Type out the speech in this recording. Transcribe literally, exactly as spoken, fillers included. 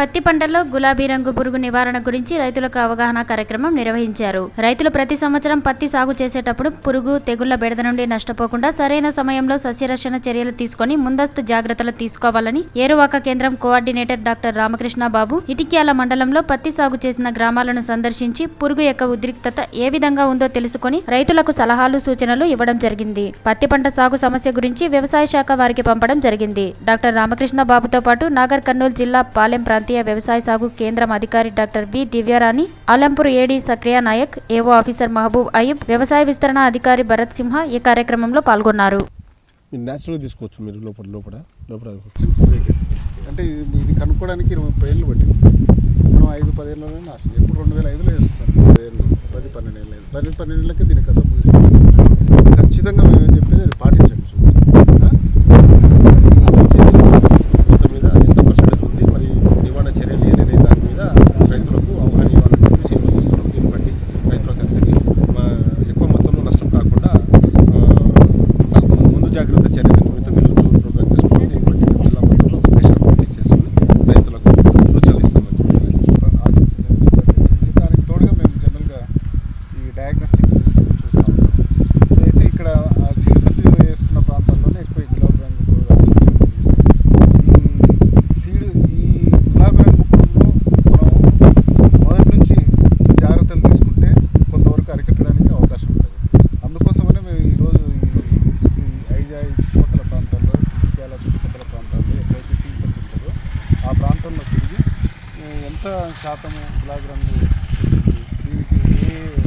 పత్తి పంటల్లో గులాబీ రంగు పురుగు నివారణ గురించి రైతులకు అవగాహన కార్యక్రమం నిర్వహించారు. రైతులు ప్రతి సంవత్సరం పత్తి సాగు చేసేటప్పుడు పురుగు తెగుళ్ల బెడద నుండి నష్టపోకుండా సరైన సమయంలో సస్యరక్షణ చర్యలు తీసుకుని ముందస్తు జాగ్రత్తలు తీసుకోవాలని ఏరువాక కేంద్రం కోఆర్డినేటర్ డాక్టర్ రామకృష్ణ బాబు ఇటిక్యాల మండలంలో పత్తి సాగు చేసిన గ్రామాలను సందర్శించి పురుగు యొక్క ఉద్రిక్తత ఏ విధంగా ఉందో తెలుసుకుని రైతులకు సలహాలు సూచనలు ఇవ్వడం జరిగింది. పత్తి పంట సాగు సమస్య గురించి వ్యవసాయ శాఖ వారికి పంపడం జరిగింది. డాక్టర్ రామకృష్ణ బాబుతో పాటు నాగర్ కర్నూలు జిల్లా పాలెం ప్రాంతీయ వ్యవసాయ సాగు కేంద్రం అధికారి doctor V Divyarani, Alampur AD Sakriya Nayak, AO officer Mahabub Ayub, వ్యవసాయ విస్తరణ అధికారి భరత్ సింహ ఈ కార్యక్రమంలో పాల్గొన్నారు. అంటే ఇది కనుక్కోవడానికి ఇరవై ముప్పై ఏళ్ళు పట్టింది. మనం ఐదు పదేళ్ళలోనే నాశనం. ఎప్పుడు రెండు వేల ఐదులో వేస్తున్నాం. పదేళ్ళు పది పన్నెండు ఏళ్ళు అయింది. పది పన్నెండులకి దీని కథ ముగిస్తుంది. ఖచ్చితంగా మేము ఏం చెప్పేది అది పాటించండి. జాగ్రత్త చర్యల నిమిత్తం మీరు ప్రోగ్రామ్ చేసుకుని జిల్లా మొత్తంలో పేషెంట్ చేసుకుని రైతులకు సూచనలు ఇస్తామని ఆశించింది. దానికి తోడుగా మేము జనరల్గా ఈ డయాగ్నోస్టిక్ చూస్తూ ఉంటాం. అయితే ఇక్కడ సీడ్ పత్తి వేసుకున్న ప్రాంతాల్లోనే ఎక్కువ గులాబీ రంగు పురుగు ఆశించింది. ఈ సీడ్ ఈ గులాబీ రంగు పురుగులో మనం మొదటి నుంచి జాగ్రత్తలు తీసుకుంటే కొంతవరకు అరికట్టడానికి అవకాశం ఉంటుంది. అందుకోసమనే మేము ఈరోజు చుట్టుపక్కల ప్రాంతాల్లో ఇటిక్యాల చుట్టుపక్కల ప్రాంతాల్లో ఎక్కడైతే సీడ్ పత్తి ఉంటుందో ఆ ప్రాంతంలో తిరిగి ఎంత శాతము గులాబీ రంగు వచ్చింది, దీనికి ఏ